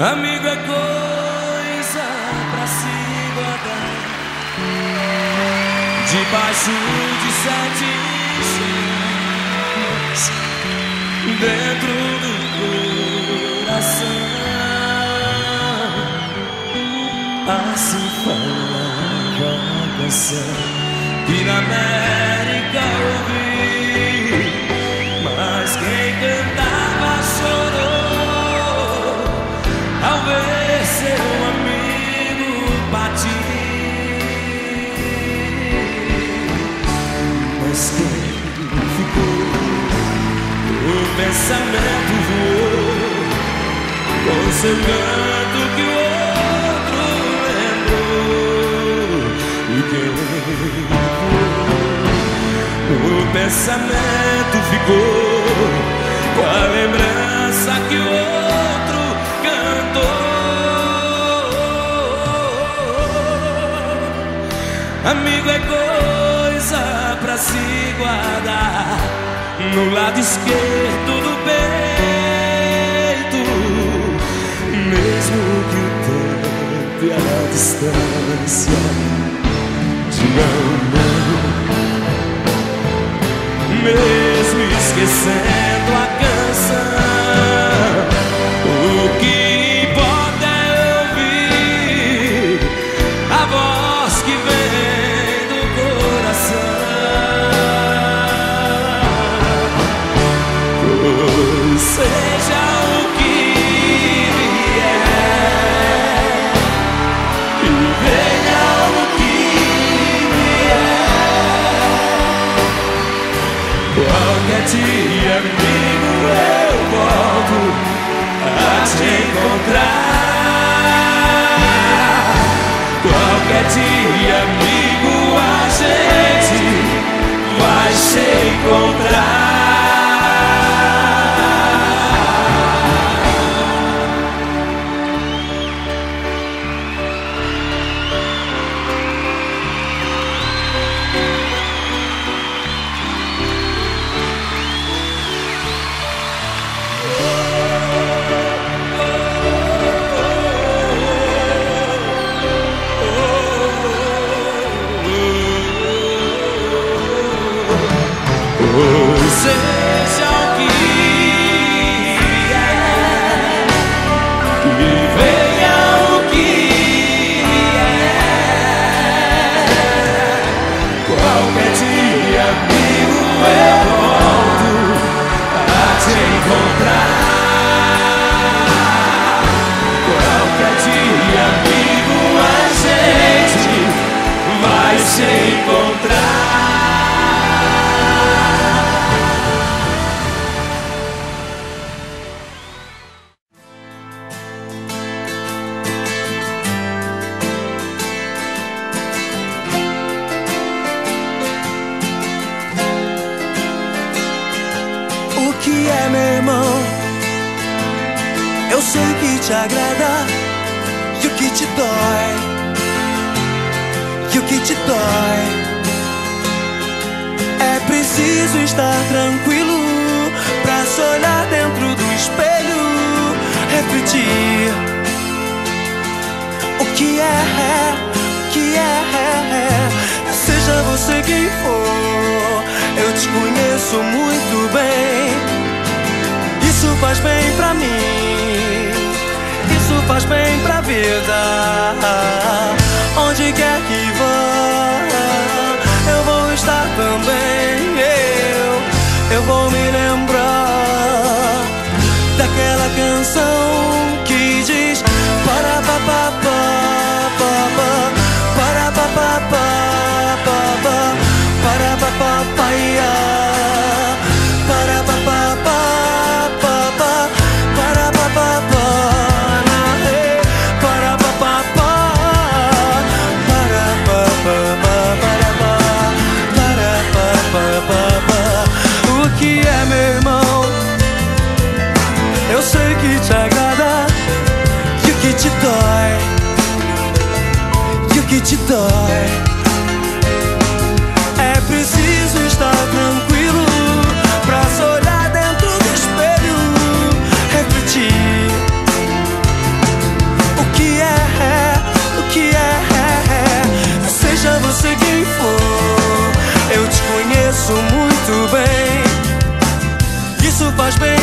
Amigo é coisa pra se guardar debaixo de 7 chãos, dentro do coração. Assim falava a canção que na América ouvi, mas quem cantava chorou ao ver seu amigo partir. Mas quem ficou, o pensamento voou com seu canto que o outro lembrou. E quem ficou, o pensamento ficou com a lembrança que o outro cantou. Amigo é coisa pra se guardar no lado esquerdo do peito, mesmo que o tempo e a distância digam não, mesmo esquecendo a canção. O que importa é ouvir a voz que vem do coração. Seja o que vier e venha o que vier, qualquer dia, amigo, eu volto a te encontrar. Qualquer dia, amigo, a gente vai se encontrar. Seja o que vier e venha o que vier, qualquer dia, amigo, eu volto a te encontrar. Qualquer dia, amigo, a gente vai se encontrar. O que é, meu irmão? Eu sei que te agrada. E o que te dói? E o que te dói? É preciso estar tranquilo pra se olhar dentro do espelho, refletir. O que é, o que é? Seja você quem for, eu te conheço muito bem. Isso faz bem pra mim, isso faz bem pra vida. Onde quer que vá, eu vou estar também. Eu vou me lembrar daquela canção que diz para papá, para papá, para papá, para papá, para papá, para papá. O que é, meu irmão? Eu sei que te agrada. E o que te dói? E o que te dói? É preciso estar tranquilo muito bem. Isso faz bem